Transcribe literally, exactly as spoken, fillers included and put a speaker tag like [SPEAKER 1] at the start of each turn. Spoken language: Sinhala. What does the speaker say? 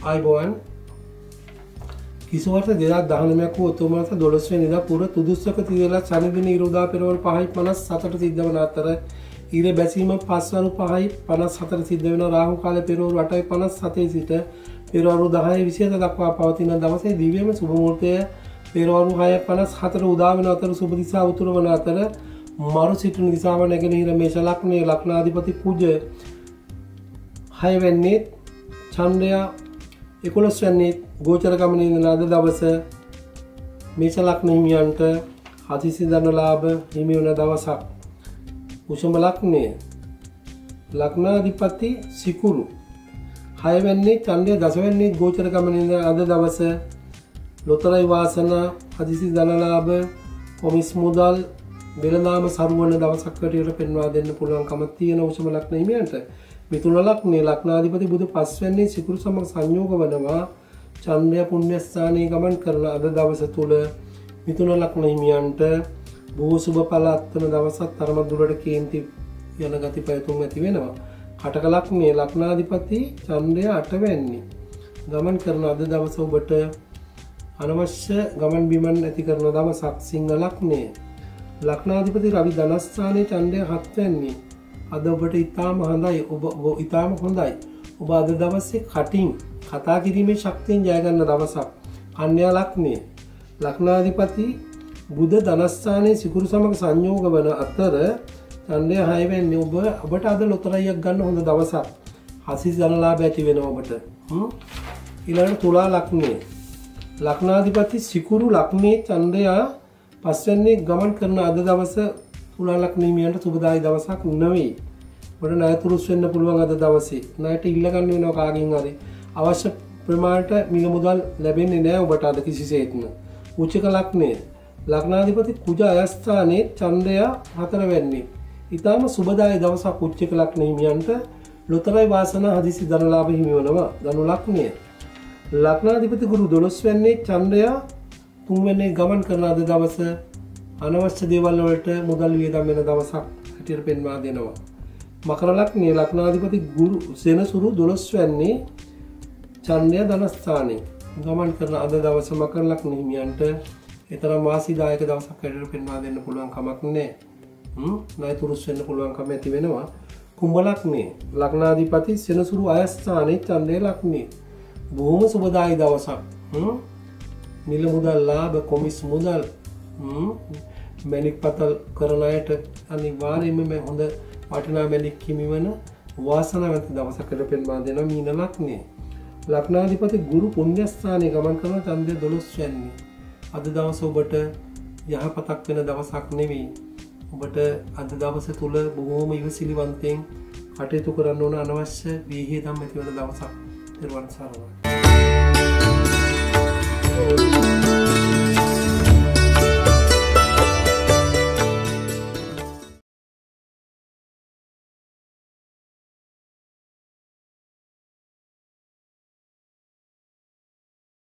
[SPEAKER 1] ආයිබෝවන් කිසිවර්ෂ දෙදහස් දහනවයක් වූ ඔක්තෝබර් මාස දොළොස් වෙනිදා පුර තුදුස්සක තිදෙලක් ශනි දින ඉරුදා පෙරවරු පහයි පනස් හතට සිද්ධ වන අතර ඊර බැසීම පස්වරු පහයි පනස් හතට සිද්ධ වෙන රාහු කාලය පෙරවරු අටයි පනස් හතේ සිට පෙරවරු දහයි විසිහත දක්වා පවතින දවසේ දිව්‍යම සුබ මුහුර්තය පෙරවරු හයයි පනස් හතට උදා වෙන අතර සුබ දිසා උතුරු වන අතර මරු සිටින දිසාව නැගෙනහිර මේෂ ලග්නයේ ලග්නාධිපති කුජ හය වෙන්නේ ඡන්දය එකොළොස් වෙන්නේ ගෝචර ගමනේ ඉඳන අද දවස මේෂ ලග්න හිමියන්ට හදිසි ධන ලාභ හිමි වන දවසක්. වෘෂභ ලග්නයේ ලග්නාධිපති සිකුරු හය වෙන්නේ ඡන්දය දස වෙන්නේ ගෝචර ගමනේ ඉඳන අද දවස ලොතරැයි වාසනා හදිසි ධන ලාභ කොමිස් මුදල් වෙළඳාම සරුවන දවසක් වටියට පෙන්වා දෙන්න පුළුවන්කම තියෙන වෘෂභ ලග්න හිමියන්ට. මිථුන ලග්නයේ ලග්නාධිපති බුධ පස් වෙන්නේ සිකුරු සමග සංයෝග වනවා චන්ද්‍රය පුණ්‍ය ස්ථානයේ ගමන් කරන අද දවස තුල මිථුන ලග්න හිමියන්ට බොහෝ සුබ ඵල අත්වන දවසක් තරම දුරට කේන්ති යන ගති පැතුම් ඇති වෙනවා. කටක ලග්නයේ ලග්නාධිපති චන්ද්‍රය අට වෙන්නේ ගමන් කරන අද දවස ඔබට අනවශ්‍ය ගමන් බිමන් ඇති කරන දවසක්. සිංහ ලග්නයේ ලග්නාධිපති රවි ධනස්ථානයේ ඡන්දය හත් වෙන්නේ අද ඔබට ඉතාම හොඳයි. ඔබ ඉතාම හොඳයි. ඔබ අද දවසේ කටින් කතා කිරීමේ ශක්තියෙන් ජය ගන්න දවසක්. කන්‍යා ලග්නයේ ලග්නාධිපති බුධ ධනස්ථානයේ සිකුරු සමග සංයෝග වන අතර ඡන්දය හය වෙන්නේ ඔබ ඔබට අද ලොතරැයියක් ගන්න හොඳ දවසක්. හදිසි ධන ලාභ ඇති වෙනවා ඔබට. ඊළඟට තුලා ලග්නයේ ලග්නාධිපති සිකුරු ලග්නයේ ඡන්දය පස් වෙන්නේ ගමන් කරන අද දවස තුලා ලග්න හිමියන්ට සුබදායි දවසක් නෙවෙයි. ඔබට ණය තුරුස් වෙන්න පුළුවන් අද දවසේ. ණයට ඉල්ල ගන්න වෙනවා කාගෙන් හරි. අවශ්‍ය ප්‍රමාණයට මිල මුදල් ලැබෙන්නේ නැහැ ඔබට අද කිසිසේත්ම. උච්චක ලග්නයේ ලග්නාධිපති කුජ අයස්ථානයේ ඡන්දය හතර වෙන්නේ. ඊටාම සුබදායි දවසක් උච්චක ලග්න හිමියන්ට ලොතරැයි වාසනා හදිසි ධන ලාභ හිමි වෙනවා. ධනු ලග්නයේ ලග්නාධිපති ගුරු දොළොස් වෙන්නේ ඡන්දය තුන් වෙන්නේ ගමන් කරන අද දවස අනවශ්‍ය දේවල් වලට මුදල් වියදම් වෙන දවසක් හැටියට පෙන්වා දෙනවා. මකර ලග්නයේ ලග්නාධිපති ගුරු සෙනසුරු දොළොස් වෙන්නේ ඡන්දය ධනස්ථානයේ ගමන් කරන අද දවස මකර ලග්න හිමියන්ට ඒතරම් වාසීදායක දවසක් හැටියට පෙන්වා දෙන්න පුළුවන් කමක් නැහැ. හ්ම් ණය තුරුස් වෙන්න පුළුවන් කම ඇති වෙනවා. කුම්භ ලග්නයේ ලග්නාධිපති සෙනසුරු අයස්ථානයේ ඡන්දය ලග්නයේ බොහොම සුබදායි දවසක්. හ්ම් මිල මුදල් ලාභ කොමිස් මුදල් මැණික් පතල් කරන අයට අනිවාර්යයෙන්ම මේ හොඳ වටිනා මැණික් හිමි වෙන වාසනාවන්ත දවසකට පෙන්වා දෙනවා. මීන ලග්නයේ ලග්නාධිපති ගුරු පුණ්‍ය ස්ථානයේ ගමන් කරන ඡන්දය දොළොස් වෙන්නේ අද දවස ඔබට යහපතක් වෙන දවසක් නෙවෙයි. ඔබට අද දවස තුල බොහෝම ඉවසිලිවන්තයෙන් කටයුතු කරන්න ඕන අනවශ්‍ය විහිදම් ඇති වෙන දවසක්. ඊර්වන් සරණයි.